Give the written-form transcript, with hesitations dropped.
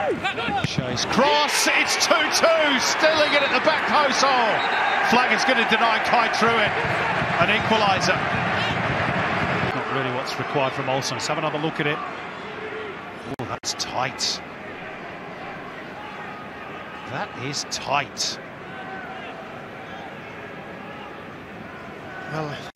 Shay's cross, it's 2-2, stilling it at the back post. Oh, flag is going to deny Kai Trewin an equaliser. Not really what's required from Olsen. Let's have another look at it. Oh, that's tight. That is tight. Well,